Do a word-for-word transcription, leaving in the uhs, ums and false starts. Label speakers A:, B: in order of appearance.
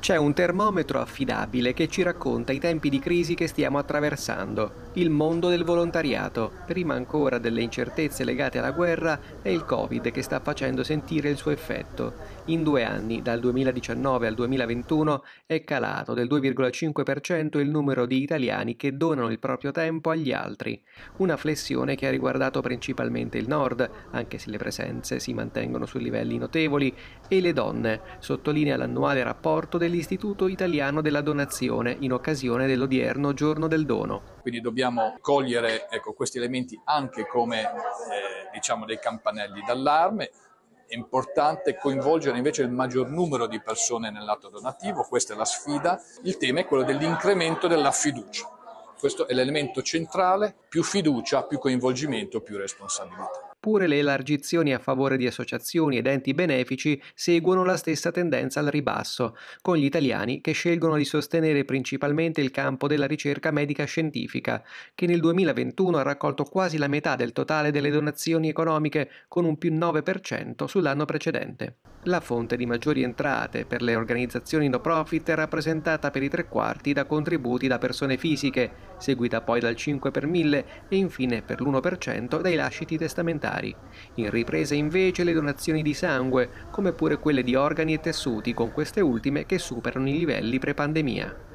A: C'è un termometro affidabile che ci racconta i tempi di crisi che stiamo attraversando, il mondo del volontariato, prima ancora delle incertezze legate alla guerra e il Covid che sta facendo sentire il suo effetto. In due anni, dal duemiladiciannove al duemilaventuno, è calato del due virgola cinque per cento il numero di italiani che donano il proprio tempo agli altri. Una flessione che ha riguardato principalmente il nord, anche se le presenze si mantengono su livelli notevoli, e le donne, sottolinea l'annuale rapporto dell'Istituto Italiano della Donazione in occasione dell'odierno Giorno del Dono.
B: Quindi dobbiamo cogliere ecco, questi elementi anche come eh, diciamo dei campanelli d'allarme. È importante coinvolgere invece il maggior numero di persone nell'atto donativo, questa è la sfida. Il tema è quello dell'incremento della fiducia. Questo è l'elemento centrale: più fiducia, più coinvolgimento, più responsabilità.
A: Pure le elargizioni a favore di associazioni ed enti benefici seguono la stessa tendenza al ribasso, con gli italiani che scelgono di sostenere principalmente il campo della ricerca medica scientifica, che nel duemilaventuno ha raccolto quasi la metà del totale delle donazioni economiche, con un più nove per cento sull'anno precedente. La fonte di maggiori entrate per le organizzazioni no profit è rappresentata per i tre quarti da contributi da persone fisiche, seguita poi dal cinque per mille e infine per l'uno per cento dai lasciti testamentari. In ripresa invece le donazioni di sangue, come pure quelle di organi e tessuti, con queste ultime che superano i livelli pre-pandemia.